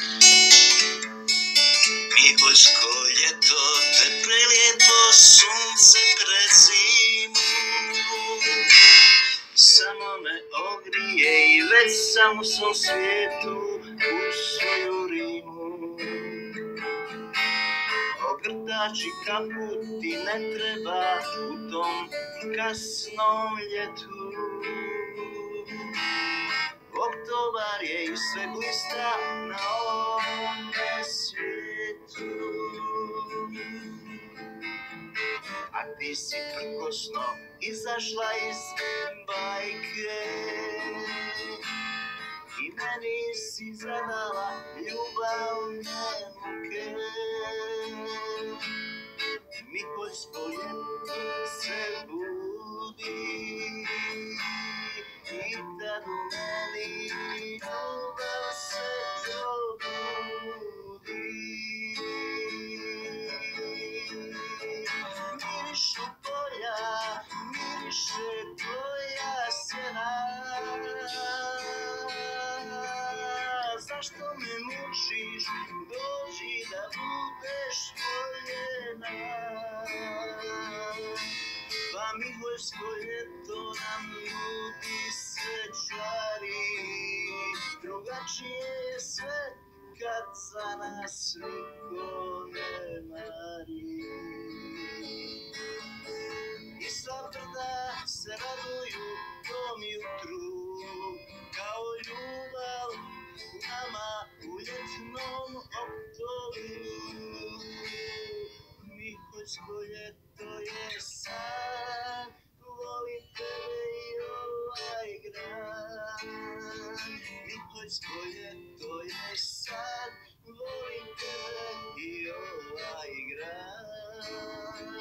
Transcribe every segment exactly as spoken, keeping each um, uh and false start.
Miholjsko ljeto, te prelijepo sunce pred zimu. Samo me ogrije i već sam u svom svijetu u svoju rimu. Ogrtači kaput ti ne treba u tom kasnom ljetu. Oktobar je i sve glista na ovome svijetu. A ti si prkosno izašla iz bajke i meni si zadala ljubavne muke. Miholjsko ljeto se budi i tad u meni ljubav se probudi. Mirišu polja, miriše tvoja sjena. Zašto me mučiš, dođi da budeš voljena. Pa miholjsko ljeto nam nudi sve čari. Drugačije je sve kad za nas niko ne mari. I sva brda se raduju tom jutru, kao ljubav u nama u ljetnom oktobru. Miholjsko ljeto je san, volim tebe i ovaj grad. Miholjsko ljeto je san, volim tebe i ovaj grad.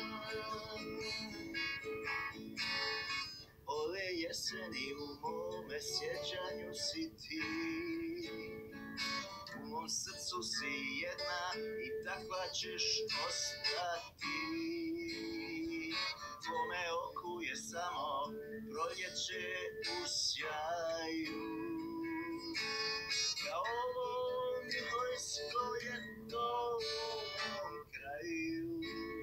Ove jeseni u mome sjećanju si ti, u mom srcu si jedna i takva ćeš ostati. Tvome oku je samo proljeće u sjaju, kao ovo miholjsko ljeto u mom kraju.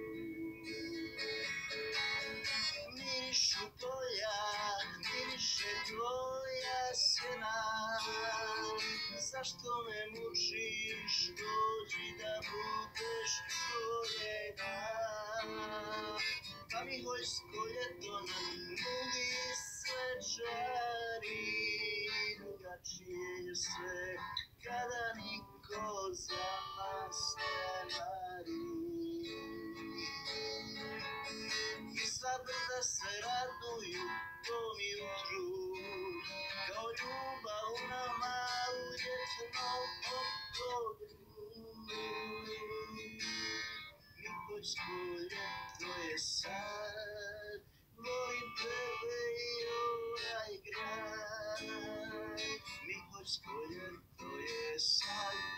Mirišu polja, miriše tvoja sjena. Zašto me mučiš, dođi da budeš voljena. Pa miholjsko ljeto nam nudi sve čari. Drugačije je sve kada niko za nas ne mari. I sva brda se raduju tom jutru, kao ljubav u nama u ljetnom oktobru. Miholjsko ljeto je sad, volim tebe i ovaj grad. Miholjsko ljeto je sad.